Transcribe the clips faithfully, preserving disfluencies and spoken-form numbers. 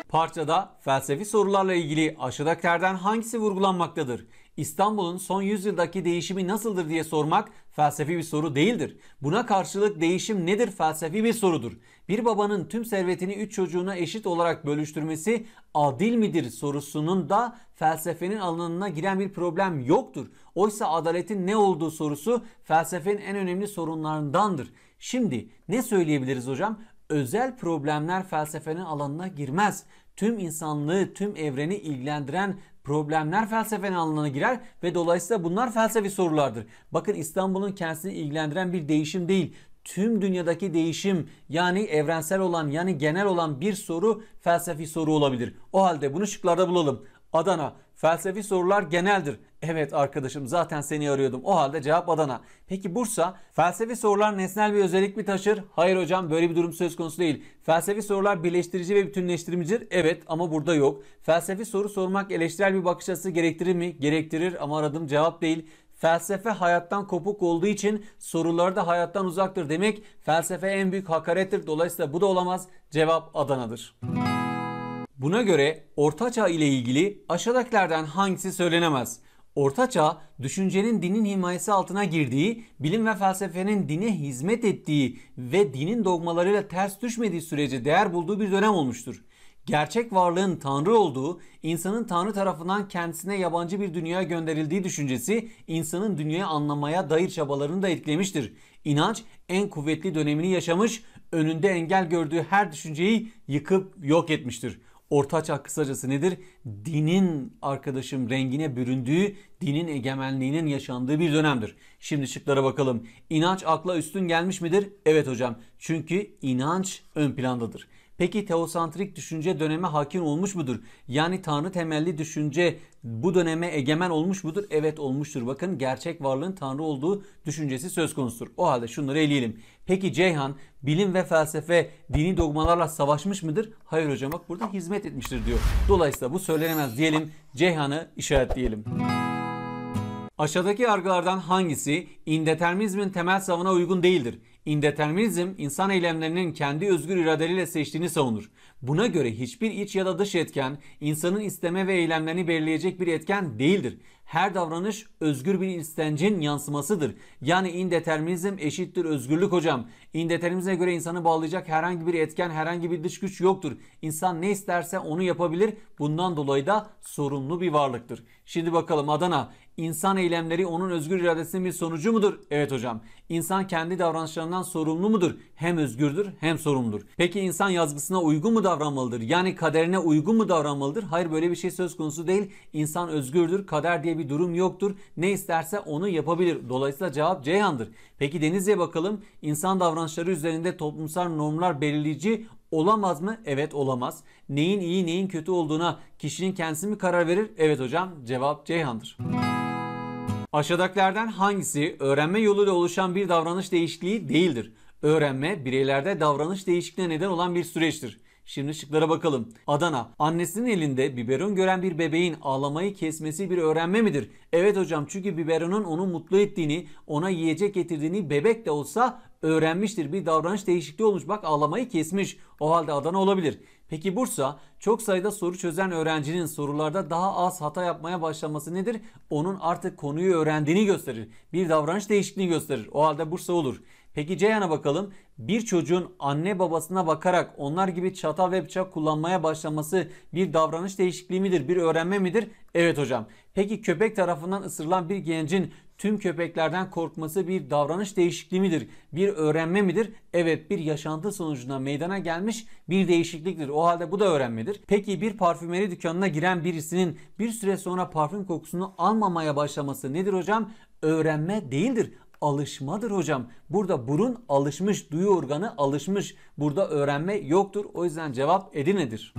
Parçada felsefi sorularla ilgili aşağıdakilerden hangisi vurgulanmaktadır? İstanbul'un son yüzyıldaki değişimi nasıldır diye sormak felsefi bir soru değildir. Buna karşılık değişim nedir felsefi bir sorudur. Bir babanın tüm servetini üç çocuğuna eşit olarak bölüştürmesi adil midir sorusunun da felsefenin alanına giren bir problem yoktur. Oysa adaletin ne olduğu sorusu felsefenin en önemli sorunlarındandır. Şimdi ne söyleyebiliriz hocam? Özel problemler felsefenin alanına girmez. Tüm insanlığı, tüm evreni ilgilendiren problemler felsefenin alanına girer ve dolayısıyla bunlar felsefi sorulardır. Bakın, İstanbul'un kendisini ilgilendiren bir değişim değil, tüm dünyadaki değişim, yani evrensel olan, yani genel olan bir soru felsefi soru olabilir. O halde bunu şıklarda bulalım. Adana, felsefi sorular geneldir. Evet arkadaşım, zaten seni arıyordum. O halde cevap Adana. Peki Bursa, felsefi sorular nesnel bir özellik mi taşır? Hayır hocam, böyle bir durum söz konusu değil. Felsefi sorular birleştirici ve bütünleştiricidir. Evet, ama burada yok. Felsefi soru sormak eleştirel bir bakış açısı gerektirir mi? Gerektirir, ama aradığım cevap değil. Felsefe hayattan kopuk olduğu için soruları da hayattan uzaktır demek felsefe en büyük hakarettir. Dolayısıyla bu da olamaz. Cevap Adana'dır. Buna göre Ortaçağ ile ilgili aşağıdakilerden hangisi söylenemez? Ortaçağ, düşüncenin dinin himayesi altına girdiği, bilim ve felsefenin dine hizmet ettiği ve dinin dogmalarıyla ters düşmediği sürece değer bulduğu bir dönem olmuştur. Gerçek varlığın Tanrı olduğu, insanın Tanrı tarafından kendisine yabancı bir dünyaya gönderildiği düşüncesi, insanın dünyayı anlamaya dair çabalarını da etkilemiştir. İnanç en kuvvetli dönemini yaşamış, önünde engel gördüğü her düşünceyi yıkıp yok etmiştir. Ortaçağ kısacası nedir? Dinin arkadaşım rengine büründüğü, dinin egemenliğinin yaşandığı bir dönemdir. Şimdi şıklara bakalım. İnanç akla üstün gelmiş midir? Evet hocam. Çünkü inanç ön plandadır. Peki teosantrik düşünce döneme hakim olmuş mudur? Yani Tanrı temelli düşünce bu döneme egemen olmuş mudur? Evet olmuştur. Bakın, gerçek varlığın Tanrı olduğu düşüncesi söz konusudur. O halde şunları eleyelim. Peki Ceyhan, bilim ve felsefe dini dogmalarla savaşmış mıdır? Hayır hocam, bak burada hizmet etmiştir diyor. Dolayısıyla bu söylenemez diyelim. Ceyhan'ı işaretleyelim. Aşağıdaki yargılardan hangisi indeterminizmin temel savına uygun değildir? İndeterminizm, insan eylemlerinin kendi özgür iradeleriyle seçtiğini savunur. Buna göre hiçbir iç ya da dış etken, insanın isteme ve eylemlerini belirleyecek bir etken değildir. Her davranış özgür bir istencin yansımasıdır. Yani indeterminizm eşittir özgürlük hocam. İndeterminizme göre insanı bağlayacak herhangi bir etken, herhangi bir dış güç yoktur. İnsan ne isterse onu yapabilir. Bundan dolayı da sorumlu bir varlıktır. Şimdi bakalım Adana, İnsan eylemleri onun özgür iradesinin bir sonucu mudur? Evet hocam. İnsan kendi davranışlarından sorumlu mudur? Hem özgürdür hem sorumludur. Peki insan yazgısına uygun mu davranmalıdır? Yani kaderine uygun mu davranmalıdır? Hayır, böyle bir şey söz konusu değil. İnsan özgürdür. Kader diye bir durum yoktur. Ne isterse onu yapabilir. Dolayısıyla cevap Ceyhan'dır. Peki Denizli'ye bakalım. İnsan davranışları üzerinde toplumsal normlar belirleyici olamaz mı? Evet, olamaz. Neyin iyi neyin kötü olduğuna kişinin kendisi mi karar verir? Evet hocam, cevap Ceyhan'dır. Aşağıdakilerden hangisi öğrenme yoluyla oluşan bir davranış değişikliği değildir? Öğrenme, bireylerde davranış değişikliğine neden olan bir süreçtir. Şimdi şıklara bakalım. Adana, annesinin elinde biberon gören bir bebeğin ağlamayı kesmesi bir öğrenme midir? Evet hocam, çünkü biberonun onu mutlu ettiğini, ona yiyecek getirdiğini bebek de olsa öğrenmiştir. Bir davranış değişikliği olmuş. Bak, ağlamayı kesmiş. O halde Adana olabilir. Peki Bursa, çok sayıda soru çözen öğrencinin sorularda daha az hata yapmaya başlaması nedir? Onun artık konuyu öğrendiğini gösterir. Bir davranış değişikliğini gösterir. O halde Bursa olur. Peki Ceyhan'a bakalım. Bir çocuğun anne babasına bakarak onlar gibi çatal ve bıçak kullanmaya başlaması bir davranış değişikliği midir? Bir öğrenme midir? Evet hocam. Peki köpek tarafından ısırılan bir gencin tüm köpeklerden korkması bir davranış değişikliği midir? Bir öğrenme midir? Evet, bir yaşantı sonucunda meydana gelmiş bir değişikliktir. O halde bu da öğrenmedir. Peki bir parfümeri dükkanına giren birisinin bir süre sonra parfüm kokusunu almamaya başlaması nedir hocam? Öğrenme değildir. Alışmadır hocam. Burada burun alışmış, duyu organı alışmış. Burada öğrenme yoktur. O yüzden cevap Edirne'dir.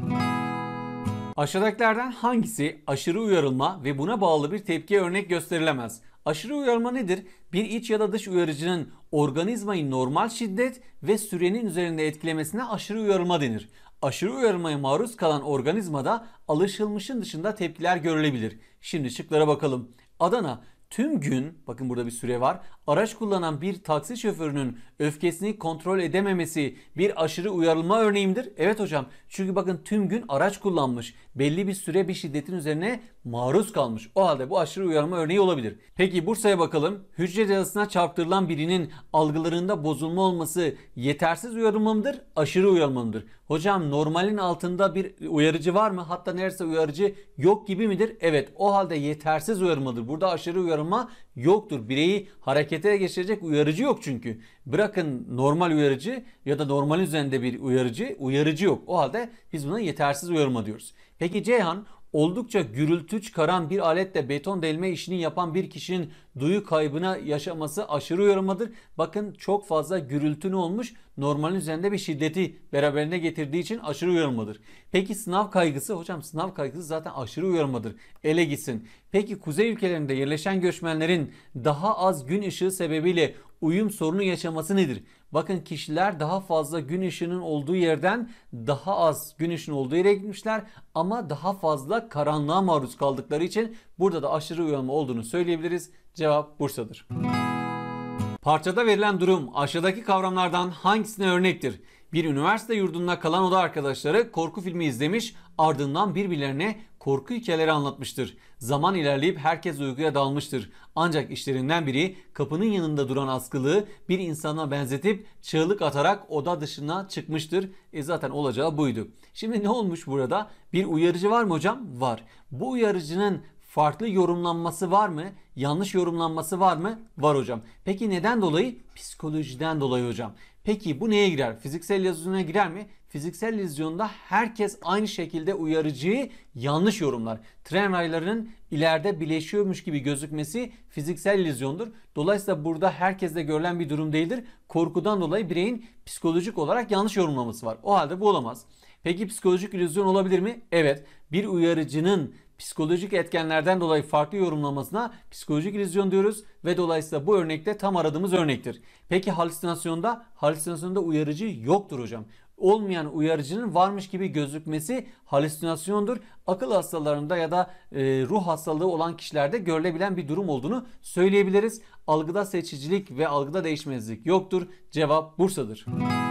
Aşağıdakilerden hangisi aşırı uyarılma ve buna bağlı bir tepkiye örnek gösterilemez? Aşırı uyarılma nedir? Bir iç ya da dış uyarıcının organizmayı normal şiddet ve sürenin üzerinde etkilemesine aşırı uyarılma denir. Aşırı uyarılmaya maruz kalan organizmada alışılmışın dışında tepkiler görülebilir. Şimdi şıklara bakalım. Adana, tüm gün, bakın burada bir süre var, Araç kullanan bir taksi şoförünün öfkesini kontrol edememesi bir aşırı uyarılma örneği midir? Evet hocam. Çünkü bakın tüm gün araç kullanmış. Belli bir süre bir şiddetin üzerine maruz kalmış. O halde bu aşırı uyarılma örneği olabilir. Peki Bursa'ya bakalım. Hücre cezasına çarptırılan birinin algılarında bozulma olması yetersiz uyarılma mıdır? Aşırı uyarılma mıdır? Hocam normalin altında bir uyarıcı var mı? Hatta neredeyse uyarıcı yok gibi midir? Evet. O halde yetersiz uyarılmadır. Burada aşırı uyarılma yoktur. Bireyi harekete geçirecek uyarıcı yok çünkü. Bırakın normal uyarıcı ya da normal üzerinde bir uyarıcı, uyarıcı yok. O halde biz buna yetersiz uyarılma diyoruz. Peki Ceyhan, oldukça gürültü çıkaran bir aletle beton delme işini yapan bir kişinin duyu kaybına yaşaması aşırı uyarılmadır. Bakın çok fazla gürültü ne olmuş? Normalin üzerinde bir şiddeti beraberinde getirdiği için aşırı uyarılmadır. Peki sınav kaygısı? Hocam sınav kaygısı zaten aşırı uyarılmadır. Ele gitsin. Peki kuzey ülkelerinde yerleşen göçmenlerin daha az gün ışığı sebebiyle uyum sorunu yaşaması nedir? Bakın kişiler daha fazla gün ışığının olduğu yerden daha az gün ışığının olduğu yere gitmişler ama daha fazla karanlığa maruz kaldıkları için burada da aşırı uyarılma olduğunu söyleyebiliriz. Cevap Bursa'dır. Parçada verilen durum aşağıdaki kavramlardan hangisine örnektir? Bir üniversite yurdunda kalan oda arkadaşları korku filmi izlemiş, ardından birbirlerine korku hikayeleri anlatmıştır. Zaman ilerleyip herkes uykuya dalmıştır. Ancak işlerinden biri kapının yanında duran askılığı bir insana benzetip çığlık atarak oda dışına çıkmıştır. E zaten olacağı buydu. Şimdi ne olmuş burada? Bir uyarıcı var mı hocam? Var. Bu uyarıcının farklı yorumlanması var mı? Yanlış yorumlanması var mı? Var hocam. Peki neden dolayı? Psikolojiden dolayı hocam. Peki bu neye girer? Fiziksel illüzyona girer mi? Fiziksel illüzyonda herkes aynı şekilde uyarıcıyı yanlış yorumlar. Tren raylarının ileride bileşiyormuş gibi gözükmesi fiziksel illüzyondur. Dolayısıyla burada herkeste görülen bir durum değildir. Korkudan dolayı bireyin psikolojik olarak yanlış yorumlaması var. O halde bu olamaz. Peki psikolojik illüzyon olabilir mi? Evet. Bir uyarıcının psikolojik etkenlerden dolayı farklı yorumlamasına psikolojik illüzyon diyoruz ve dolayısıyla bu örnekte tam aradığımız örnektir. Peki halüsinasyonda? Halüsinasyonda uyarıcı yoktur hocam. Olmayan uyarıcının varmış gibi gözükmesi halüsinasyondur. Akıl hastalarında ya da e, ruh hastalığı olan kişilerde görülebilen bir durum olduğunu söyleyebiliriz. Algıda seçicilik ve algıda değişmezlik yoktur. Cevap Bursa'dır.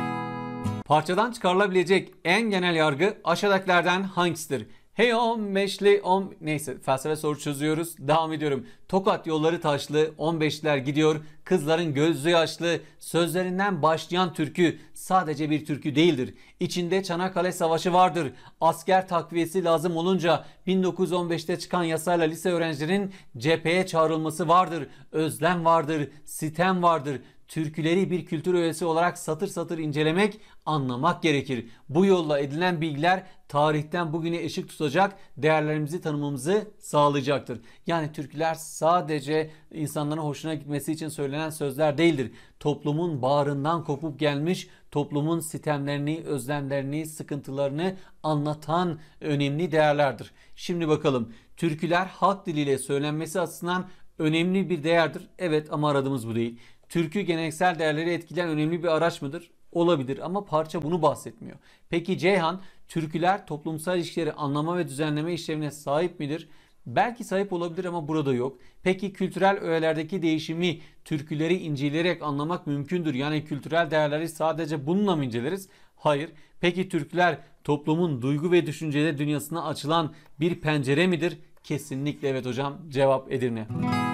Parçadan çıkarılabilecek en genel yargı aşağıdakilerden hangisidir? Hey on beşli on neyse felsefe soru çözüyoruz. Devam ediyorum. Tokat yolları taşlı, on beşler gidiyor. Kızların gözü yaşlı. Sözlerinden başlayan türkü sadece bir türkü değildir. İçinde Çanakkale Savaşı vardır. Asker takviyesi lazım olunca bin dokuz yüz on beşte çıkan yasayla lise öğrencilerinin cepheye çağrılması vardır. Özlem vardır, sitem vardır. Türküleri bir kültür öğesi olarak satır satır incelemek, anlamak gerekir. Bu yolla edinilen bilgiler tarihten bugüne ışık tutacak, değerlerimizi tanımamızı sağlayacaktır. Yani türküler sadece insanların hoşuna gitmesi için söylenen sözler değildir. Toplumun bağrından kopup gelmiş, toplumun sitemlerini, özlemlerini, sıkıntılarını anlatan önemli değerlerdir. Şimdi bakalım, türküler halk diliyle söylenmesi açısından önemli bir değerdir. Evet ama aradığımız bu değil. Türkü geleneksel değerleri etkileyen önemli bir araç mıdır? Olabilir ama parça bunu bahsetmiyor. Peki Ceyhan, türküler toplumsal ilişkileri anlama ve düzenleme işlevine sahip midir? Belki sahip olabilir ama burada yok. Peki kültürel öğelerdeki değişimi türküleri inceleyerek anlamak mümkündür. Yani kültürel değerleri sadece bununla mı inceleriz? Hayır. Peki türküler toplumun duygu ve düşünceleri dünyasına açılan bir pencere midir? Kesinlikle evet hocam. Cevap Edirne.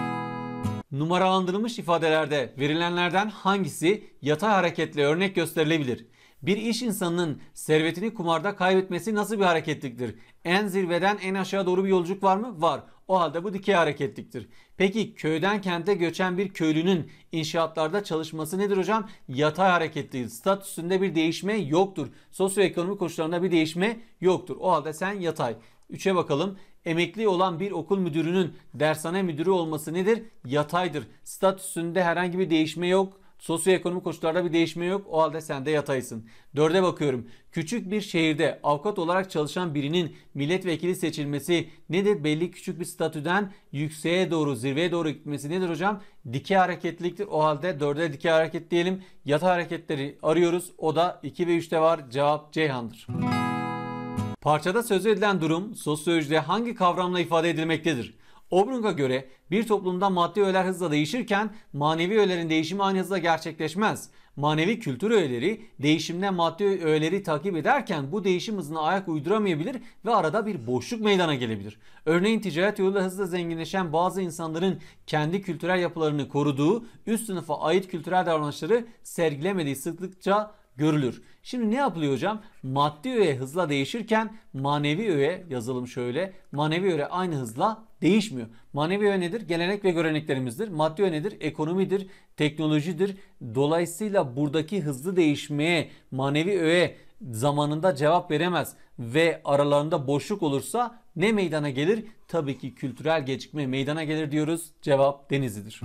Numaralandırılmış ifadelerde verilenlerden hangisi yatay hareketle örnek gösterilebilir? Bir iş insanının servetini kumarda kaybetmesi nasıl bir hareketliktir? En zirveden en aşağı doğru bir yolculuk var mı? Var. O halde bu dikey hareketliktir. Peki köyden kente göçen bir köylünün inşaatlarda çalışması nedir hocam? Yatay hareketlidir. Statüsünde bir değişme yoktur. Sosyoekonomik koşullarında bir değişme yoktur. O halde sen yatay. üçe bakalım. Emekli olan bir okul müdürünün dershane müdürü olması nedir? Yataydır. Statüsünde herhangi bir değişme yok. Sosyoekonomik koşullarda bir değişme yok. O halde sen de yataysın. dörde bakıyorum. Küçük bir şehirde avukat olarak çalışan birinin milletvekili seçilmesi nedir? Belli küçük bir statüden yükseğe doğru, zirveye doğru gitmesi nedir hocam? Dikey hareketliliktir. O halde dörde dikey hareket diyelim. Yatay hareketleri arıyoruz. O da iki ve üçte var. Cevap Ceyhan'dır. Parçada söz edilen durum sosyolojide hangi kavramla ifade edilmektedir? Obrung'a göre bir toplumda maddi öğeler hızla değişirken manevi öğelerin değişimi aynı hızla gerçekleşmez. Manevi kültür öğeleri değişimde maddi öğeleri takip ederken bu değişim hızına ayak uyduramayabilir ve arada bir boşluk meydana gelebilir. Örneğin ticaret yoluyla hızla zenginleşen bazı insanların kendi kültürel yapılarını koruduğu, üst sınıfa ait kültürel davranışları sergilemediği sıklıkça görülür. Şimdi ne yapılıyor hocam? Maddi öğe hızla değişirken manevi öğe, yazalım şöyle, manevi öğe aynı hızla değişmiyor. Manevi öğe nedir? Gelenek ve göreneklerimizdir. Maddi öğe nedir? Ekonomidir, teknolojidir. Dolayısıyla buradaki hızlı değişmeye manevi öğe zamanında cevap veremez ve aralarında boşluk olursa ne meydana gelir? Tabii ki kültürel gecikme meydana gelir diyoruz. Cevap Denizli'dir.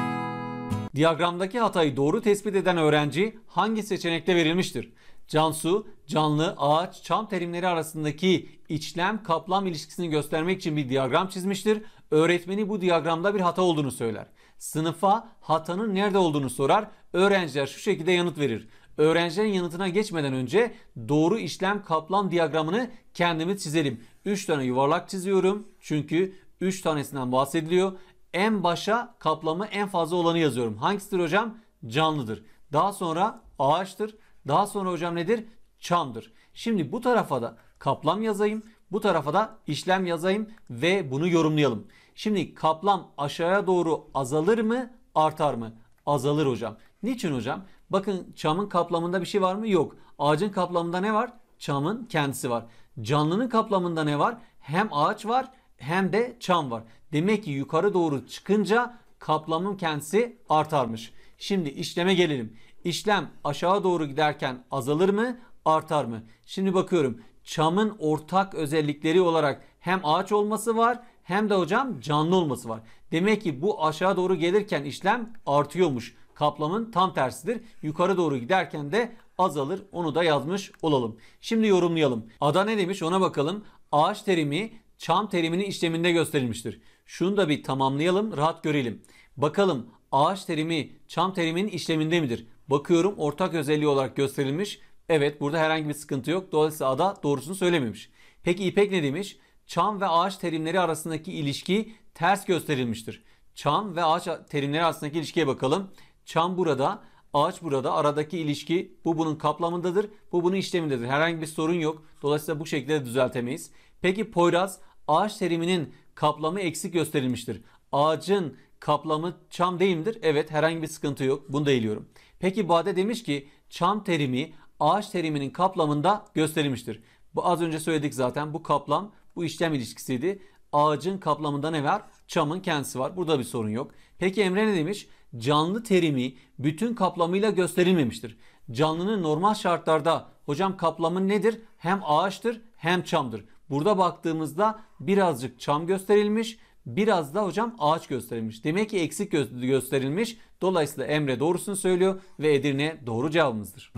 Diyagramdaki hatayı doğru tespit eden öğrenci hangi seçenekte verilmiştir? Cansu, canlı, ağaç, çam terimleri arasındaki içlem kaplam ilişkisini göstermek için bir diyagram çizmiştir. Öğretmeni bu diyagramda bir hata olduğunu söyler. Sınıfa hatanın nerede olduğunu sorar. Öğrenciler şu şekilde yanıt verir. Öğrencilerin yanıtına geçmeden önce doğru işlem kaplam diyagramını kendimiz çizelim. üç tane yuvarlak çiziyorum. Çünkü üç tanesinden bahsediliyor. En başa kaplamı en fazla olanı yazıyorum. Hangisidir hocam? Canlıdır. Daha sonra ağaçtır. Daha sonra hocam nedir? Çamdır. Şimdi bu tarafa da kaplam yazayım. Bu tarafa da işlem yazayım ve bunu yorumlayalım. Şimdi kaplam aşağıya doğru azalır mı? Artar mı? Azalır hocam. Niçin hocam? Bakın çamın kaplamında bir şey var mı? Yok. Ağacın kaplamında ne var? Çamın kendisi var. Canlının kaplamında ne var? Hem ağaç var hem de çam var. Demek ki yukarı doğru çıkınca kaplamın kendisi artarmış. Şimdi işleme gelelim. İşlem aşağı doğru giderken azalır mı? Artar mı? Şimdi bakıyorum. Çamın ortak özellikleri olarak hem ağaç olması var hem de hocam canlı olması var. Demek ki bu aşağı doğru gelirken işlem artıyormuş. Kaplamın tam tersidir. Yukarı doğru giderken de azalır. Onu da yazmış olalım. Şimdi yorumlayalım. Ada ne demiş ona bakalım. Ağaç terimi çam teriminin işleminde gösterilmiştir. Şunu da bir tamamlayalım, rahat görelim. Bakalım ağaç terimi çam teriminin işleminde midir? Bakıyorum ortak özelliği olarak gösterilmiş. Evet, burada herhangi bir sıkıntı yok. Dolayısıyla ada doğrusunu söylememiş. Peki İpek ne demiş? Çam ve ağaç terimleri arasındaki ilişki ters gösterilmiştir. Çam ve ağaç terimleri arasındaki ilişkiye bakalım. Çam burada, ağaç burada. Aradaki ilişki bu bunun kaplamındadır. Bu bunun işlemindedir. Herhangi bir sorun yok. Dolayısıyla bu şekilde de düzeltemeyiz. Peki Poyraz, ağaç teriminin kaplamı eksik gösterilmiştir. Ağacın kaplamı çam değil midir? Evet, herhangi bir sıkıntı yok. Bunu da eliyorum. Peki Bade demiş ki çam terimi ağaç teriminin kaplamında gösterilmiştir. Bu az önce söyledik zaten. Bu kaplam, bu işlem ilişkisiydi. Ağacın kaplamında ne var? Çamın kendisi var. Burada bir sorun yok. Peki Emre ne demiş? Canlı terimi bütün kaplamıyla gösterilmemiştir. Canlının normal şartlarda hocam kaplamı nedir? Hem ağaçtır hem çamdır. Burada baktığımızda birazcık çam gösterilmiş, biraz da hocam ağaç gösterilmiş. Demek ki eksik gö- gösterilmiş. Dolayısıyla Emre doğrusunu söylüyor ve Edirne doğru cevabımızdır.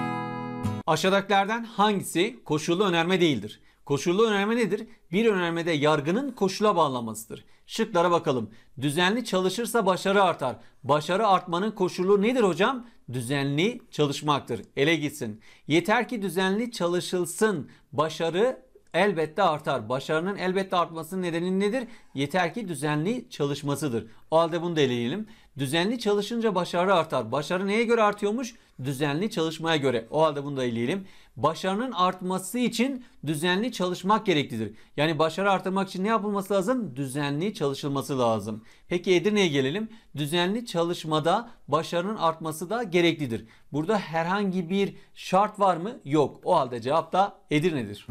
Aşağıdakilerden hangisi koşullu önerme değildir? Koşullu önerme nedir? Bir önermede yargının koşula bağlanmasıdır. Şıklara bakalım. Düzenli çalışırsa başarı artar. Başarı artmanın koşulu nedir hocam? Düzenli çalışmaktır. Ele gitsin. Yeter ki düzenli çalışılsın. Başarı elbette artar. Başarının elbette artmasının nedeni nedir? Yeter ki düzenli çalışmasıdır. O halde bunu da eleyelim. Düzenli çalışınca başarı artar. Başarı neye göre artıyormuş? Düzenli çalışmaya göre. O halde bunu da eleyelim. Başarının artması için düzenli çalışmak gereklidir. Yani başarı artırmak için ne yapılması lazım? Düzenli çalışılması lazım. Peki Edirne'ye gelelim. Düzenli çalışmada başarının artması da gereklidir. Burada herhangi bir şart var mı? Yok. O halde cevap da Edirne'dir.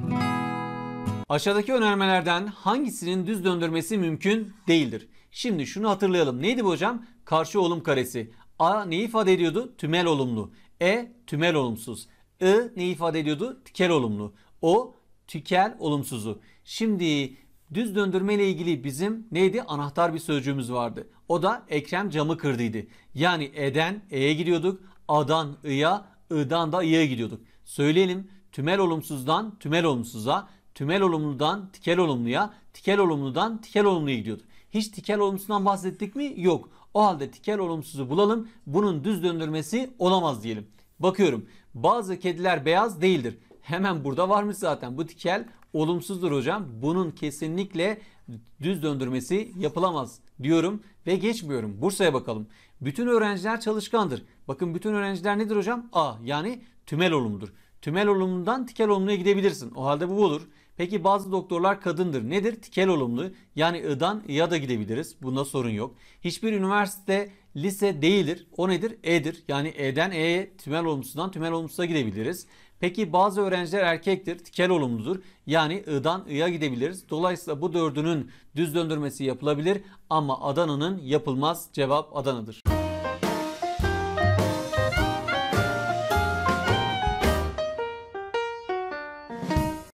Aşağıdaki önermelerden hangisinin düz döndürmesi mümkün değildir? Şimdi şunu hatırlayalım. Neydi bu hocam? Karşı olum karesi. A ne ifade ediyordu? Tümel olumlu. E tümel olumsuz. I ne ifade ediyordu? Tikel olumlu. O tükel olumsuzu. Şimdi düz döndürme ile ilgili bizim neydi? Anahtar bir sözcüğümüz vardı. O da Ekrem camı kırdıydı. Yani E'den E'ye gidiyorduk. A'dan I'ya, I'dan da I'ye gidiyorduk. Söyleyelim. Tümel olumsuzdan tümel olumsuza, tümel olumludan tikel olumluya, tikel olumludan tikel olumluya gidiyorduk. Hiç tikel olumsuzdan bahsettik mi? Yok. O halde tikel olumsuzu bulalım. Bunun düz döndürmesi olamaz diyelim. Bakıyorum. Bazı kediler beyaz değildir. Hemen burada varmış zaten. Bu tikel olumsuzdur hocam. Bunun kesinlikle düz döndürmesi yapılamaz diyorum ve geçmiyorum. Bursa'ya bakalım. Bütün öğrenciler çalışkandır. Bakın bütün öğrenciler nedir hocam? A yani tümel olumludur. Tümel olumludan tikel olumluya gidebilirsin. O halde bu olur. Peki bazı doktorlar kadındır. Nedir? Tikel olumlu. Yani I'dan I'ya da gidebiliriz. Bunda sorun yok. Hiçbir üniversite lise değildir. O nedir? E'dir. Yani E'den E'ye, tümel olumsudan tümel olumsuza gidebiliriz. Peki bazı öğrenciler erkektir. Tikel olumludur. Yani I'dan I'ya gidebiliriz. Dolayısıyla bu dördünün düz döndürmesi yapılabilir ama Adana'nın yapılmaz. Cevap Adana'dır.